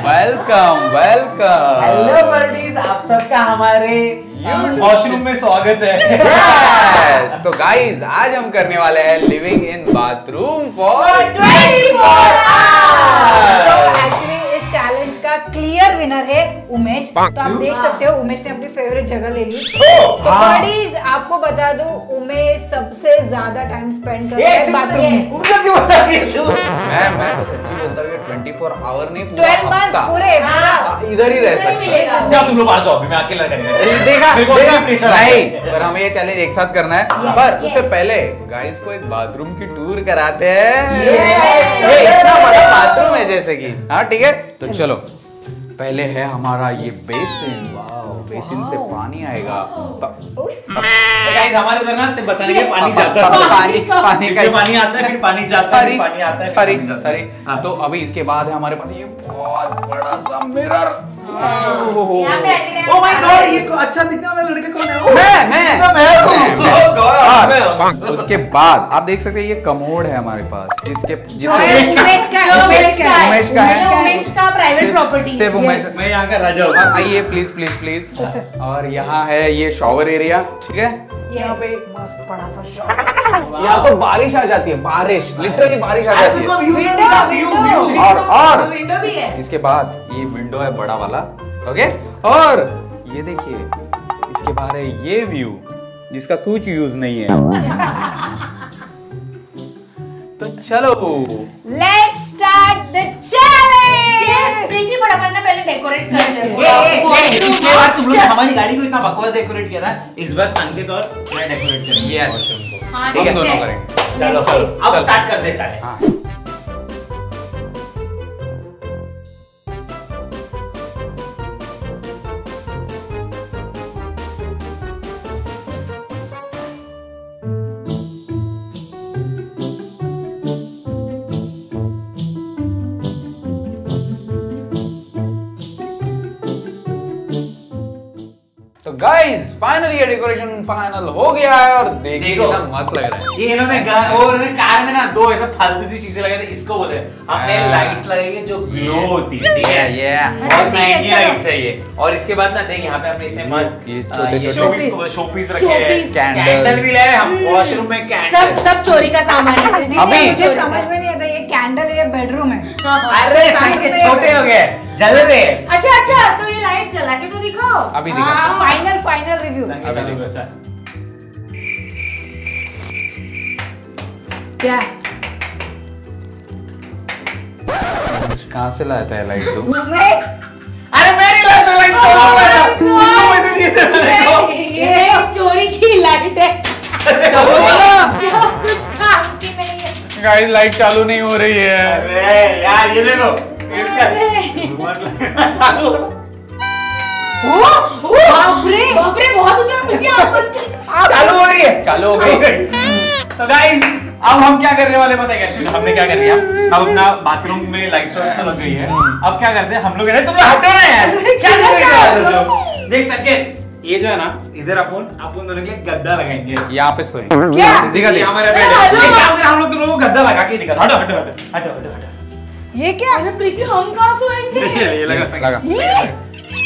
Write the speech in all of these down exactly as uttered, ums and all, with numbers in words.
Welcome welcome. Hello बर्डीज, आप सबका हमारे वॉशरूम में स्वागत है। yes, तो गाइस आज हम करने वाले हैं living in bathroom for twenty four hours. तो एक्चुअली इस चैलेंज का क्लियर विनर है उमेश। तो आप देख सकते हो उमेश ने अपनी फेवरेट जगह ले ली। तो बर्डीज आपको बता दूं, उमेश सबसे ज्यादा टाइम स्पेंड कर रहा है बाथरूम में। उनका क्यों बता रही है तू? मैं मैं तो सच्ची बोलता हूँ ट्वेंटी फोर आवर नहीं पूरा ट्वेल्व मंथ्स पूरे पूरा इधर ही रह सकते हैं। जब तुम लोग बाहर जाओ, मैं अकेला करेंगे। देखा देखा प्रेशर नहीं, पर हमें ये चैलेंज एक साथ करना है। पर उससे पहले गाइस को एक बाथरूम की टूर कराते हैं। ये इतना बड़ा बाथरूम है जैसे कि, हाँ ठीक है। तो चलो पहले है हमारा ये बेसिन। वाओ, बेसिन से पानी आएगा। गाइस हमारे उधर ना सिर्फ बताने के पानी जाता है, पानी पानी का पानी आता है, फिर पानी जाता है, पानी आता है, सॉरी सॉरी। तो अभी इसके बाद है हमारे पास ये बहुत बड़ा सा मिरर। ओह माय गॉड, ये अच्छा दिखने वाला लड़का कौन है? मैं मैं तो मैं हूं। Oh God. उसके बाद आप देख सकते हैं ये कमोड है हमारे पास, जिसके उमेश का उमेश का उमेश का है, उमेश का प्राइवेट प्रॉपर्टी। सिर्फ उमेश। मैं यहाँ का राजा हूँ। आइए प्लीज प्लीज प्लीज। और यहाँ है ये शॉवर एरिया, ठीक है। यहाँ पे मस्त बड़ा सा शॉवर। यहाँ तो बारिश आ जाती है, बारिश लिटरली बारिश आ जाती है। और और विंडो भी है। इसके बाद ये विंडो है बड़ा वाला, ओके। और ये देखिए इसके बाहर है ये व्यू जिसका कुछ यूज नहीं है। तो चलो let's start the challenge. Preeti फटाफट ना पहले डेकोरेट कर Yes, दे। yes. पिछली बार तुम लोग हमारी गाड़ी को इतना बकवास डेकोरेट किया था, इस बार संकेत और मैं डेकोरेट करेंगे। यस, हाँ, हम ठीक दोनों है। करेंगे। चलो Let's चलो, see. अब स्टार्ट करते हैं चैलेंज। हाँ। तो गाइस फाइनली ये डेकोरेशन फाइनल हो गया है और देखिए देखो। कितना मस्त लग रहा है। ये इन्होंने गा- वो इन्होंने कार में ना दो ऐसे फालतू सी चीजें लगाई थी, इसको बोलते हैं हमने हाँ। लाइट्स लगाई है जो ग्लो होती है, ठीक है। ये अच्छा, बहुत ठीक है, महंगी चलो। लाइट्स है ये। और इसके बाद ना देख यहाँ पे हमने इतने मस्त ये आ, छोटे- ये छोटे- शोपीस शोपीस रखे हैं, शोपीस। कैंडल भी लाए हम वॉशरूम में, सब कैंडल। सब चोरी का सामान है। दीदी, अभी- मुझे समझ में नहीं आता ये कैंडल है या बेडरूम है। अरे संकेत छोटे हो गए, जल रहे। अच्छा अच्छा, तो ये लाइट जला के तो दिखाओ। अभी दिखाता हूं। Final final review. संकेत चालू कर सर। क्या कहाँ से लाया था लाइट तू? उमेश? अरे मेरी लाइट तो लाइट चला हुआ है, उसको पैसे दिए थे मैंने को। ये चोरी की लाइट है, जो कुछ काम की नहीं है। गाइस लाइट चालू नहीं हो रही है। अरे यार ये देखो, इसका मतलब चालू हो। बाप रे, बाप रे, बहुत ऊंचा मिल गया। आप बंद कर। चालू हो रही है, चालू हो गई। तो गाइस अब हम क्या करने वाले बताएंगे? सुन, हमने क्या कर दिया, अब अपना बाथरूम में लाइट सोर्स लग गई है। अब क्या करते हैं हम लोग, तुम लोग हटो ना यार, क्या कर रहे हो? देख संकेत, ये जो है ना, इधर अपन अपन दोनों के लिए गद्दा लगाएंगे। यहाँ पे सोए। क्या? दिखा ये दे। हमारा बेड है। एक काम कर, हम लोग तुम लोगों को गद्दा लगा के दिखा। हटो हटो हटो हटो हटो हटो। ये क्या? अरे प्रीति, हम कहाँ सोएंगे? ये लगा लगा। संकेत।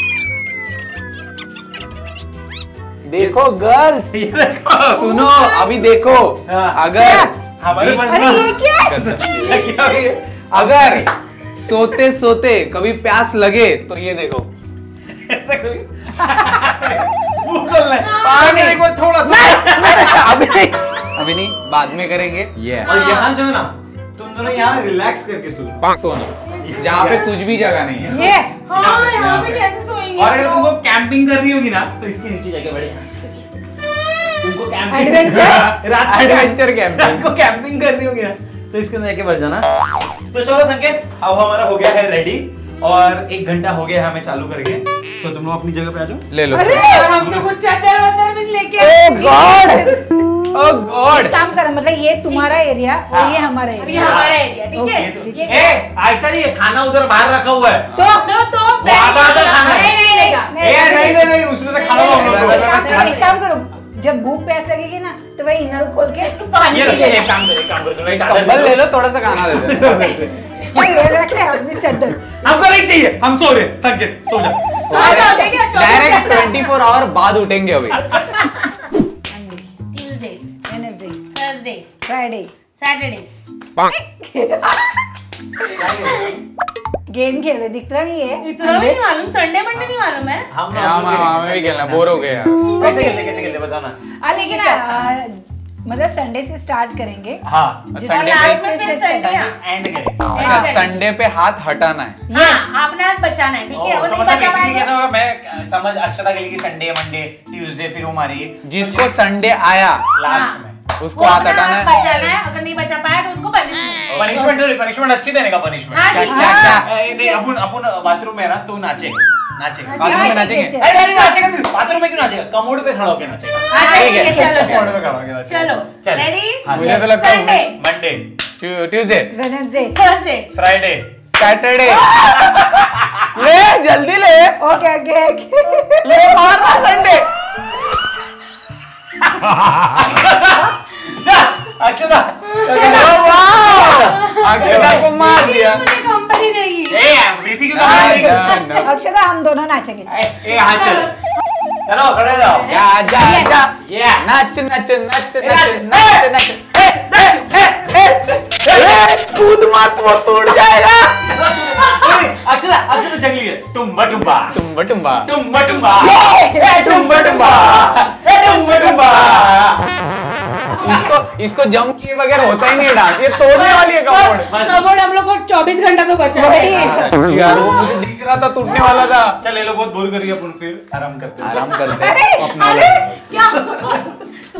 देखो गर्ल्स, ये देखो, सुनो अभी देखो। हाँ। अगर हमारे पास अरे ना ये क्या? क्या है? अगर सोते सोते कभी प्यास लगे तो ये देखो। ऐसा कोई मुंह खोलना है। पानी एक बार थोड़ा अभी नहीं, अभी नहीं, बाद में करेंगे। ये और यहाँ जो है ना, तुम दोनों यहाँ रिलैक्स करके सो। सोना जहाँ पे कुछ भी जगह नहीं है। ये हाँ, यहाँ पे पे। कैसे सोएंगे? और अगर तुमको कैंपिंग करनी होगी ना, तो इसके नीचे जाके बैठ जाना। तुमको कैंपिंग Adventure? रात को एडवेंचर कैंपिंग। रात को कैंपिंग करनी होगी ना, तो इसके अंदर जाके बैठ जाना। तो चलो संकेत, अब हमारा हो गया है रेडी और एक घंटा हो गया है हमें चालू करके। तो तुम लोग अपनी जगह पे आ जाओ। ले लो। अरे और हम तो कुछ चादर वादर भी लेके Oh God! Oh God! एक काम करो, मतलब ये तुम्हारा एरिया और ये हमारा और ये एरिया। हमारा एरिया, ठीक ओके, है? ये तो- ठीक ये- ए, ऐसा नहीं है, खाना उधर बाहर रखा हुआ है। तो नो तो वो आधा आधा खाना है। नहीं नहीं रहेगा। ए, नहीं नहीं नहीं, उसमें से खाना हम लोग को। एक काम करो, एक काम करो, जब भूख प्यास लगेगी ना तो वही नल खोल के पानी ये पी रखो, लेगा। एक काम करो, एक काम करो, तुम एक चादर कंबल दे ले दो। लो, थोड़ा सा खाना दे दो। चल रख ले अपनी चादर। हमको नहीं चाहिए, हम सो रहे। संकेत सो जा। डायरेक्ट ट्वेंटी फोर आवर बाद उठेंगे अभी। Tuesday, Wednesday, Thursday, Friday, Saturday. Game खेले दिखता नहीं है। इतना भी नहीं मालूम, संडे मंडे नहीं मालूम है। हम हमें भी खेलना, बोर हो गए यार। कैसे खेलते कैसे खेलते बताओ ना। आ लेकिन आ, मतलब संडे से स्टार्ट करेंगे। हाँ संडे लास्ट पे में फिर संडे एंड करें। अच्छा संडे पे हाथ हटाना है। हाँ, आपने आज बचाना है, ठीक है? वो तो नहीं मतलब बचा basically कैसा पाएगा। होगा, मैं समझ अक्षता के लिए संडे मंडे ट्यूसडे फिर वो हमारी जिसको संडे आया लास्ट में उसको हाथ हटाना है। बचाना है, अगर नहीं बचा पाया तो उसको पनिशमेंट। पनिशमेंट तो पनिशमेंट अच्छी देने का पनिशमेंट। हाँ, क्या ठीक क्या है। क्या ए, नहीं अपन अपन बाथरूम में है ना तो नाचे नाचेगा। हाँ, बाथरूम में नाचेंगे। ठीक है, अरे नहीं नाचेगा क्यों? बाथरूम में क्यों नाचेगा? कमोड पे खड़ा होकर नाचेगा। हाँ, ठीक है, चलो, कमोड चलो। पे खड़ा होकर नाचेगा। चलो, चल। ready? हाँ, मुझे तो लगता है Sunday, Monday Tuesday, Wednesday, Thursday, Friday Saturday. ले जल्दी ले ओके ओके ओके। ले मारना संडे। अक्षता अक्षता को मार दिया। मुझे कंपनी देगी। ए प्रीति क्यों हाँ, कमोड चल, देगी? चल। अक्षता हम दोनों नाचेंगे। ए हाथ चलो चलो खड़े हो जाओ। जा जा जा Yeah. नाच नाच नाच ए, नाच नाच, नाच नाच ए, ए, ए, ए, ए, कूद मत वो टूट जाएगा। अक्षता अक्षता जंगली है। टुम्बा टुम्बा टुम्बा टुम्बा टुम्बा टुम्बा ए, टुम्बा टुम्बा ए, टुम्बा टुम्बा। इसको इसको जंप किए बगैर होता ही नहीं डांस, ये तोड़ने वाली है कमोड। कमोड हम लोग को चौबीस घंटा तो बचा है। यार वो मुझे दिख रहा था टूटने वाला था। चल ये लोग बहुत बोर करिए अपन फिर आराम करते हैं। आराम करते अरे, हैं अपना अरे वाला। क्या?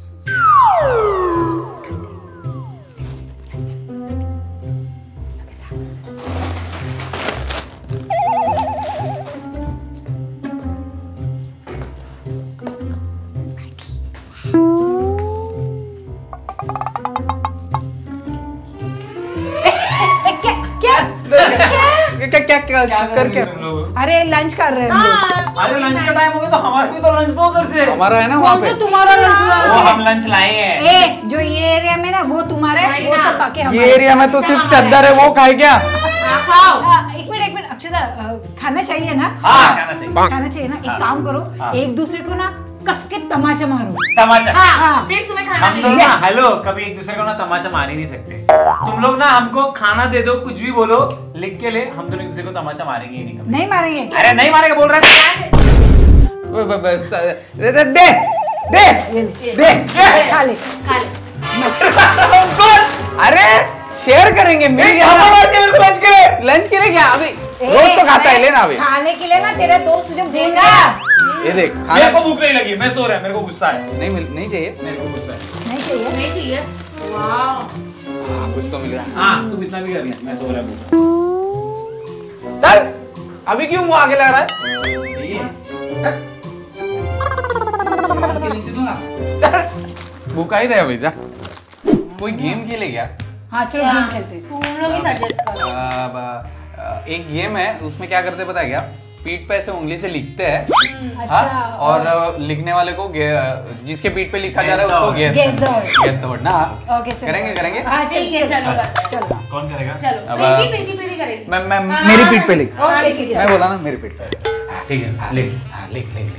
क्या क्या क्या क्या क्या क्या कर क्या तुम लोग? अरे लंच कर रहे हैं हम लोग। हाँ, अरे लंच का टाइम हो गया तो हमारा भी तो लंच दो उधर से। हमारा है ना वहाँ कौन सा पे। तुम्हारा लंच हुआ वो उसे? हम लंच लाए हैं। ए जो ये एरिया में ना वो तुम्हारा है, वो सब पाके ये हमारे। एरिया में तो सिर्फ चद्दर है, वो खाए क्या? हाँ, खाओ। आ, एक मिनट एक मिनट अक्षता आ, खाना चाहिए ना? हाँ खाना चाहिए। खाना चाहिए ना? हाँ। एक काम करो, हाँ। एक दूसरे को ना कस के तमाचा मारो। तमाचा। हाँ, हाँ। फिर तुम्हें खाना हम लोग मिलेगा। ना हेलो कभी एक दूसरे को ना तमाचा मार ही नहीं सकते। तुम लोग ना हमको खाना दे दो, कुछ भी बोलो, लिख के ले, हम दोनों एक दूसरे को तमाचा मारेंगे ही नहीं कभी। नहीं मारेंगे। अरे नहीं मारेगा बोल रहे थे। ब- ब- बस, दे दे दे दे ये ले, दे। खा ले। खा ले। अरे शेयर करेंगे मिल गया ना। लंच के लिए लंच के लिए क्या अभी रोज तो खाता है, लेना अभी। खाने के लिए ना तेरा दोस्त जो भूल गया। ये देख मेरे खाना को भूख नहीं लगी, मैं सो रहा है, मेरे को गुस्सा है। नहीं मिल नहीं चाहिए। मेरे को गुस्सा है। नहीं चाहिए। नहीं चाहिए। वाह। हाँ, कुछ तो मिल गया। हाँ तुम इतना भी कर ले, मैं सो रहा हूँ। चल अभी क्यों मुंह आगे लगा रहा है? भूखा ही रहे अभी जा। कोई गेम खेले क्या? हाँ चलो गेम खेलते हैं। तुम लोग ही सजेस्ट करो। अब, अ, एक गेम है, उसमें क्या करते पता है क्या? पीठ पे ऐसे उंगली से लिखते हैं। हाँ, और अ, लिखने वाले को गे- जिसके पीठ पे लिखा जा रहा है उसको guess Guess the word. Guess the word ना। ओके चलो। करेंगे करेंगे। हाँ ठीक है, चलो करते हैं। चलो। कौन करेगा? चलो, अब- प्रीति प्रीति प्रीति करेगी। मैं मैं हाँ, मेरी पीठ पे लिख। हाँ, ओके, ठीक ठीक है। मैं बोला ना मेरी पीठ पे। ठीक है लिख। हाँ लिख लिख लिख।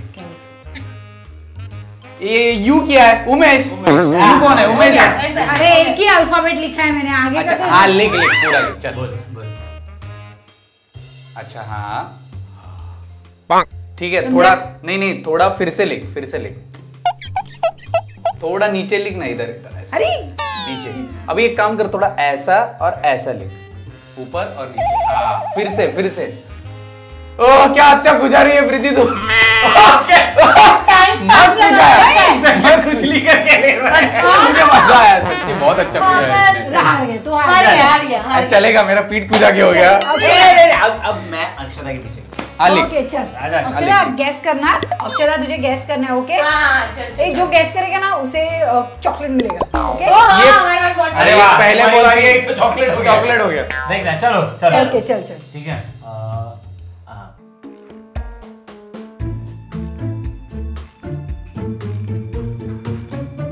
ये यू क्या है? उमेश। उमेश। यू कौन है? उमेश है। ऐसा। अरे एक ही अल्फाबेट लिखा है मैंने, आगे का अच्छा तो- हाँ लिख लिख पूरा लिख चल। बोल बोल। अच्छा हाँ ठीक है, थोड़ा नहीं नहीं थोड़ा फिर से लिख, फिर से लिख, थोड़ा नीचे लिखना, इधर इधर ऐसे अरे नीचे। अभी एक काम कर, थोड़ा ऐसा और ऐसा लिख, ऊपर और नीचे। हाँ फिर से फिर से। ओह क्या अच्छा गुजार रही है प्रीति तू। टाइम मस्त पास गुजारा। मैं खुजली करके ले रहा है। मुझे मजा आया सच्ची, बहुत अच्छा गुजारा है इसने। हार गए तो हार हार गए। गया हार गया हार अब गया। चलेगा, मेरा पीठ पूजा के हो गया। अब नहीं, नहीं, नहीं, अब अब मैं अक्षता के पीछे। हाँ लिख। ओके चल आजा, आजा, अक्षरा लिख। गैस करना। अक्षरा तुझे गैस करना है, ओके? हाँ, हाँ, चल, चल, एक जो गैस करेगा ना उसे चॉकलेट मिलेगा, ओके? ओ, हाँ, ये- हमारे पास bottle अरे है। वाह, पहले हमारी बोल बारी दिए है, तो चॉकलेट हो गया। चॉकलेट हो गया। देख ना, चलो चलो ओके चल चल। ठीक है। अ, हाँ।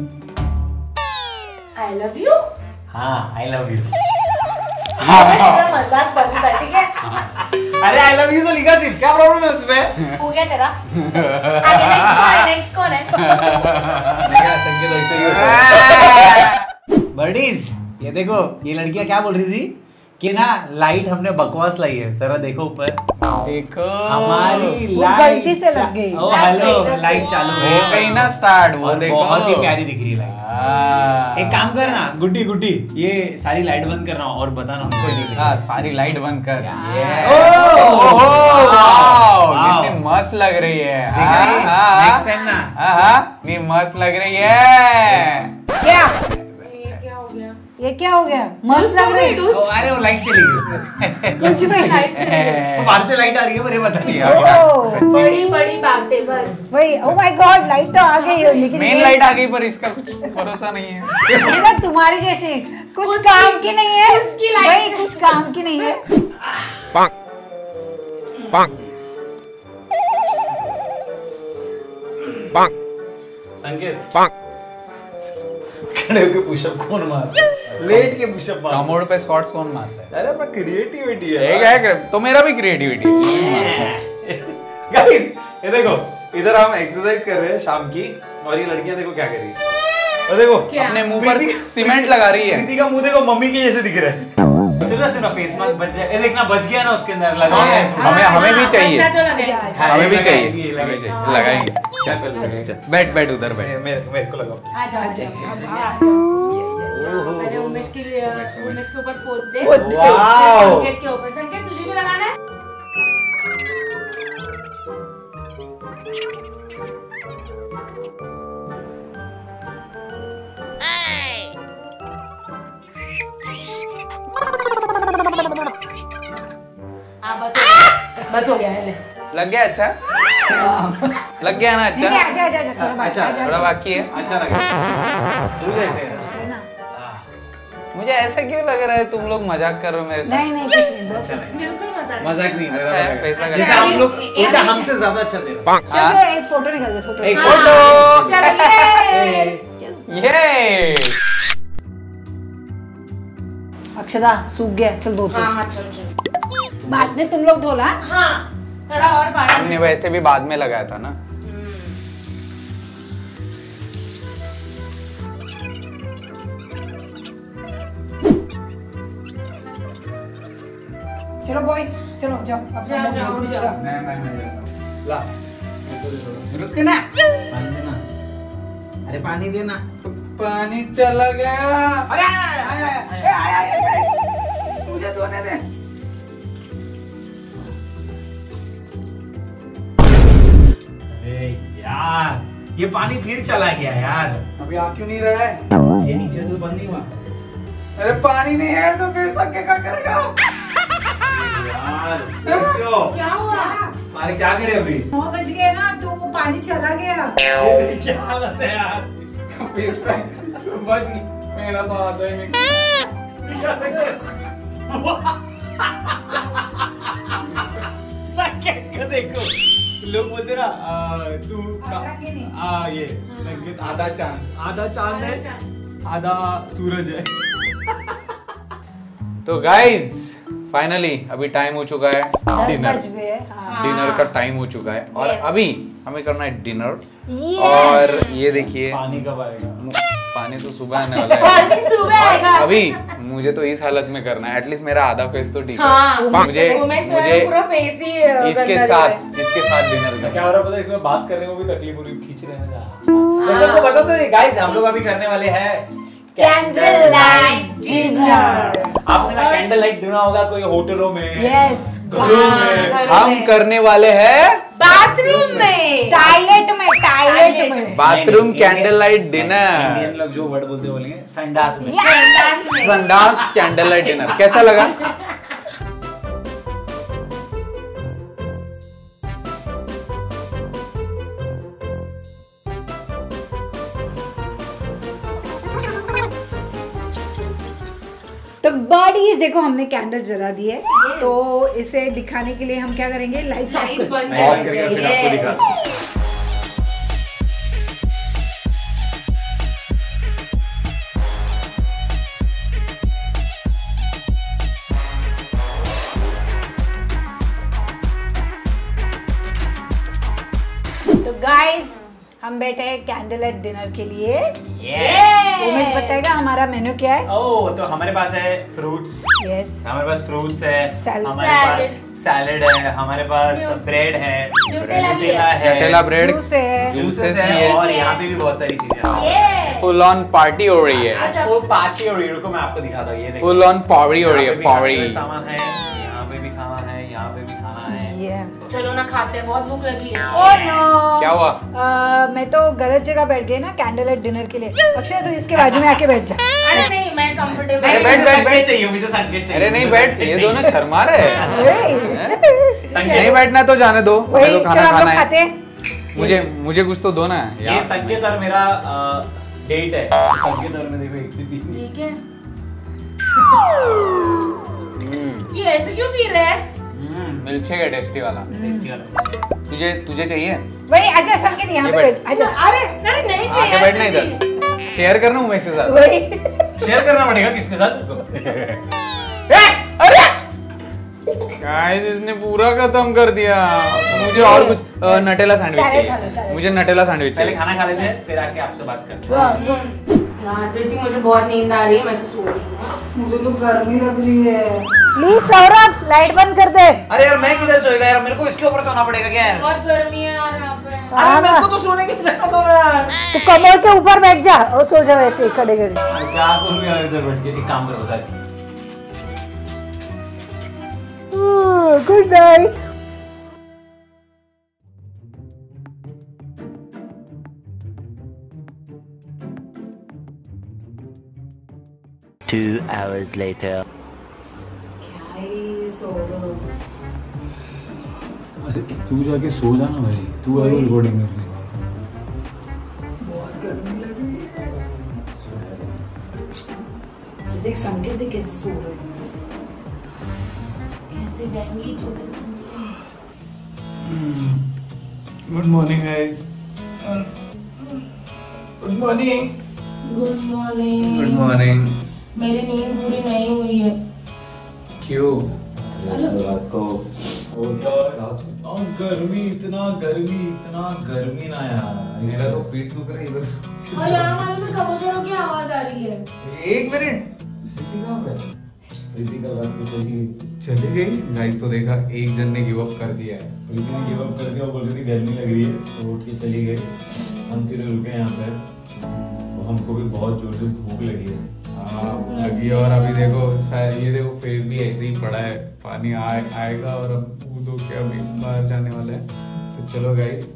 I love you। हाँ आई लव यू। इसका मजाक बनता है, ठीक है? अरे आई लव यू तो लिखा सिर्फ, क्या प्रॉब्लम है उसमें? हो गया तेरा? आगे नेक्स्ट कौन है? नेक्स्ट कौन है? संकेत ऐसे ही होता है। बर्डीज, ये देखो, ये लड़कियां क्या बोल रही थी कि ना लाइट हमने बकवास लाई है। जरा देखो ऊपर, देखो हमारी वो लाइट गलती से लग गई। ओ हेलो, लाइट चालू हो गई ना स्टार्ट, वो और देखो बहुत ही प्यारी दिख रही है लाइट। हाँ। एक काम करना गुड्डी गुड्डी, ये सारी लाइट बंद करना और बताना हमको। हाँ, सारी लाइट बंद कर। Yeah. Oh, wow, wow. कितनी मस्त लग रही है। देखा? Next time ना। हाँ हाँ, कितनी मस्त लग रही है। क्या ये क्या हो गया? ये क्या हो गया? मस्त लग रही है। ओ, अरे वो लाइट चली गई। कुछ भी लाइट चली गई। बाहर से लाइट आ रही है, पर ये बता नहीं ओह, बड़ी बड़ी बातें बस। वही, ओ माय गॉड, लाइट तो आ गई है, लेकिन मेन ये- लाइट आ गई, पर इसका कुछ भरोसा नहीं है। ये ना तुम्हारी जैसी कुछ उसकी- काम की नहीं है। उसकी लाइट- वही, कुछ काम की नहीं है। संकेत खड़े होके पुशअप कौन मारता है? लेट के पुशअप मारता कमोड पे स्क्वाट्स कौन मारता है? है। अरे पर क्रिएटिविटी एक है है, तो मेरा भी क्रिएटिविटी है। गाइस, ये देखो, इधर हम एक्सरसाइज कर रहे हैं शाम की, और ये लड़कियां देखो क्या कर रही है। और देखो क्या? अपने मुंह पर सीमेंट लगा रही है। प्रीति का मुंह देखो, मम्मी के जैसे दिख रहा है। सिर्फ ना सिर्फ फेस मास्क बच जाए। ये देखना बच गया ना उसके अंदर, लगा है। हमें हमें भी चाहिए, अच्छा तो लगे। अच्छा, अच्छा। हमें भी लगाएंगे, चाहिए, लगाएंगे। हमें चाहिए, लगाएंगे। चल, चल, चल, चल। बैठ बैठ उधर बैठ। मेरे मेरे को लगाओ। आ जाओ, आ जाओ, अब आ हाँ। जाओ। पहले उमेश के लिए, उमेश के ऊपर पोत दे। पोत दे। वाओ। संकेत के ऊपर। संकेत तुझे भी लगाना है? हाँ, बस हो गया। बस हो गया है, ले। लग गया? अच्छा लग गया ना? नहीं, नहीं, अच्छा, आजा, आजा, आजा, थोड़ा बाहर, अच्छा, आजा, थोड़ा आजा। बाकी है। अच्छा लगा। रुक जा ऐसे। है ना? मुझे ऐसा क्यों लग रहा है तुम लोग मजाक कर रहे हो मेरे साथ? नहीं नहीं, कुछ नहीं, बहुत अच्छा अच्छा। बिल्कुल मजाक। मजाक नहीं, अच्छा है, फैसला कर। जैसे हम लोग एक- उल्टा हमसे ज्यादा अच्छा दे रहे हैं। चलो एक फोटो निकाल दे, फोटो एक निकाल फोटो। चलिए। ये अक्षदा सूख गया, चल धो तो। हाँ हाँ, चलो चलो। बाद में तुम लोग धोला। हाँ, थोड़ा और पानी। हमने वैसे भी बाद में लगाया था ना। चलो बॉयज, चलो जाओ, अपना जाओ, मुंह जाओ, धो, जाओ। जाओ। मैं मैं मैं ला। रुक ना, पानी देना। अरे पानी देना। पानी चला गया। अरे आया, आया, आया, आया, आया, आया। मुझे धोने दे। अरे यार, ये पानी फिर चला गया यार। अभी आ क्यों नहीं रहा है? ये नीचे से तो बंद नहीं हुआ। अरे पानी नहीं है तो फिर पक्के क्या करेगा? यार, क्यों? क्या हुआ? अरे क्या करे अभी? नौ बज गए ना, तो वो पानी चला गया। ये तेरी क्या हालत है यार? इसका फेस पे बच गई, मेरा तो आता ही नहीं। क्या संकेत? संकेत को देखो, लोग बोलते ना आ, तू आधा के नहीं। आ, ये संकेत आधा चांद। आधा चांद है, आधा सूरज है। तो गाइज फाइनली अभी टाइम हो चुका है दस डिनर। बज गए। हाँ। डिनर का टाइम हो चुका है और Yes. अभी हमें करना है डिनर। Yes. और ये देखिए, पानी कब आएगा? पानी तो सुबह आने वाला है। पानी सुबह आएगा। अभी मुझे तो इस हालत में करना है, एटलीस्ट मेरा आधा फेस तो ठीक है। हाँ, मुझे उमेश ने मुझे पूरा फेस ही अ, इसके गंदा साथ दिया है। इसके साथ डिनर क्या करना हो रहा है पता है, इसमें बात करने को भी तकलीफ हो रही है, खींच रहे हैं ना। वैसे आपको पता तो है गाइस, हम लोग अभी करने वाले हैं कैंडल लाइट डिनर। आपने ना कैंडल लाइट डिनर होगा कोई होटलों में, यस, घरों में। घरों हम में। करने वाले हैं बाथरूम में। टॉयलेट में, टॉयलेट में। बाथरूम नहीं, कैंडल लाइट इंडियन डिनर, लोग जो वर्ड बोलते हैं बोलेंगे संडास में। संडास में। संडास कैंडल लाइट डिनर। कैसा लगा? तो बॉडीज देखो, हमने कैंडल जला दी है। तो इसे दिखाने के लिए हम क्या करेंगे, लाइट्स ऑफ लाइट कर बंद मैं ऑन कर करके फिर देंगे। आपको दिखा। गाइस हम बैठे हैं कैंडल लाइट डिनर के लिए। Yes. उमेश बताएगा हमारा मेन्यू क्या है। ओह तो हमारे पास है फ्रूट्स, यस हमारे पास फ्रूट्स है, Salad. हमारे पास सैलेड है, हमारे पास ब्रेड है, Nutella भी Nutella है। है, नटेला ब्रेड, जूस है, जूसेस भी है है। और यहाँ पे भी बहुत सारी चीजें हैं। ये फुल ऑन पार्टी हो रही है, आज फुल पार्टी हो रही है। रुको मैं आपको दिखाता हूँ, ये देखो फुल ऑन पावरी हो रही यहाँ है, पे भी खाने पावरी। का सामान है, यहाँ पे भी खाना है, यहाँ पे भी खाना है। ये चलो ना खाते हैं, बहुत भूख लगी है। ओह नो क्या हुआ? आ, मैं तो गलत जगह बैठ गई ना कैंडल लाइट डिनर के लिए। अक्षय तू इसके बाजू में आके बैठ जा। अरे नहीं मैं कंफर्टेबल अरे नहीं, बैठ, मुझे बैठ, संकेत बैठ। चाहिए, मुझे संकेत चाहिए। अरे नहीं मुझे बैठ, संकेत ये चाहिए। दोनों शर्मा रहे हैं। संकेत। नहीं बैठना तो जाने दो, वही मुझे तो चलो खाना हम लोग खाना खाते है। हैं। मुझे मुझे कुछ तो दो ना ये यार। संकेत और मेरा डेट है। संकेत और मैं देखो एक से तीन। ठीक है। हम्म, ये ऐसे क्यों पी रहे हैं? मिल्क शेक है टेस्टी वाला। टेस्टी वाला। तुझे तुझे चाहिए? वही आजा संकेत यहाँ ये पे बैठ। बैठ आजा। अरे अरे नहीं चाहिए। आके बैठना इधर, शेयर करना उमेश के साथ। वही शेयर करना पड़ेगा किसके साथ? गाइस इसने पूरा खत्म कर दिया। मुझे और कुछ अ, नटेला सैंडविच सैलेड खा लो, चाहिए, सैलेड। मुझे नटेला सैंडविच पहले चाहिए। खाना खा लेते हैं, फिर आके आपसे बात करते हैं। यार प्रीति मुझे बहुत नींद आ रही है, मैं तो सो रही हूँ। मुझे तो गर्मी लग रही है। प्लीज सौरभ लाइट बंद कर दे। अरे यार मैं किधर सोएगा यार, मेरे को इसके ऊपर सोना पड़ेगा क्या यार? बहुत गर्मी है यार यहाँ पे। अरे मेरे को तो सोने की जगह दो ना यार। तू कमर के ऊपर बैठ जा और सो जा वैसे ही खड़े खड़े। क्या करूं यार इधर बैठ के? एक काम करो sir, good night. Two hours later. अरे तू जाके सो जा ना भाई, तू है रिकॉर्डिंग करने वाला। देख संकेत देख कैसे सो रहे हैं। कैसे जाएंगी छोटे से? Good morning guys. Good morning. Good morning. Good morning. मेरी नींद पूरी नहीं हुई है। क्यों? रात को वो क्या रात को इतना गर्मी, इतना गर्मी, इतना गर्मी ना यार। मेरा तो पीठ दुख रहा है इधर। और यहाँ मालूम है कबूतरों की आवाज आ रही है। एक मिनट, प्रीति कहाँ पे? प्रीति कल रात को चली गई। चली गई। गाइस तो देखा, एक जन ने गिव अप कर दिया है। प्रीति ने गिव अप कर दिया, वो बोल रही थी गर्मी लग रही है, तो उठ के चली गई। हम फिर रुके यहाँ पे, तो हमको भी बहुत जोर से भूख लगी है। हाँ लगी है। और अभी देखो शायद ये देखो फेस भी ऐसे ही पड़ा है, पानी आए, आएगा और अब कूदो के अभी बाहर जाने वाला है। तो चलो गाइस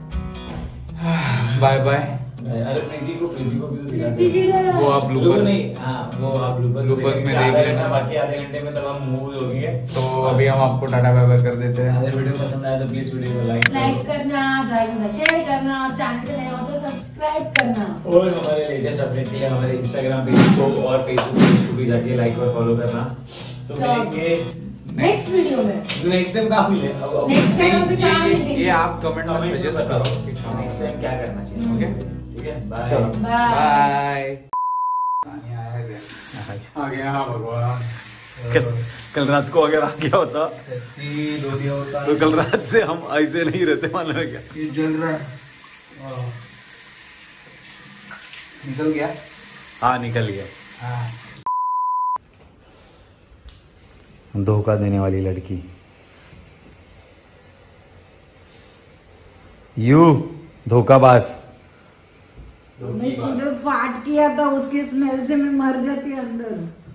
बाय बाय। अरे प्रीति को प्रीति को भी तो दिखाते हैं। वो आप रुको ब्लूपर्स नहीं, हाँ वो आप ब्लूपर्स ब्लूपर्स में देख आधा लेना। घंटा बाकी, आधे घंटे में तब हम मूव हो गए। तो अभी हम आपको टाटा बाय बाय कर देते हैं। अगर वीडियो पसंद आया तो प्लीज वीडियो को लाइक लाइक करो करना, ज्यादा से ज्यादा शेयर करना, आप चैनल पे नए हो तो सब्सक्राइब करना। और हमारे लेटेस्ट अपडेट के लिए हमारे इंस्टाग्राम पेज को और फेसबुक पेज को भी जाके लाइक और फॉलो करना। तो तो- मिलेंगे नेक्स्ट वीडियो में। नेक्स्ट टाइम कहाँ मिले? अब नेक्स्ट टाइम हम भी कहाँ ये, मिलेंगे? ये आप कमेंट में कमेंट में सजेस्ट बताओ करो कि कि नेक्स्ट टाइम क्या करना चाहिए। ओके ठीक है, बाय। चलो बाय। बाय। पानी आया क्या? आ गया। हाँ भगवान। कल, कल रात को अगर आ गया होता सच्ची दो दिया होता तो कल रात से हम ऐसे नहीं रहते, मालूम है क्या? ये जल रहा है। वाह। निकल गया। हाँ निकल गया। हाँ। धोखा देने वाली लड़की। यू धोखाबाज। फाट किया था उसके स्मेल से मैं मर जाती अंदर।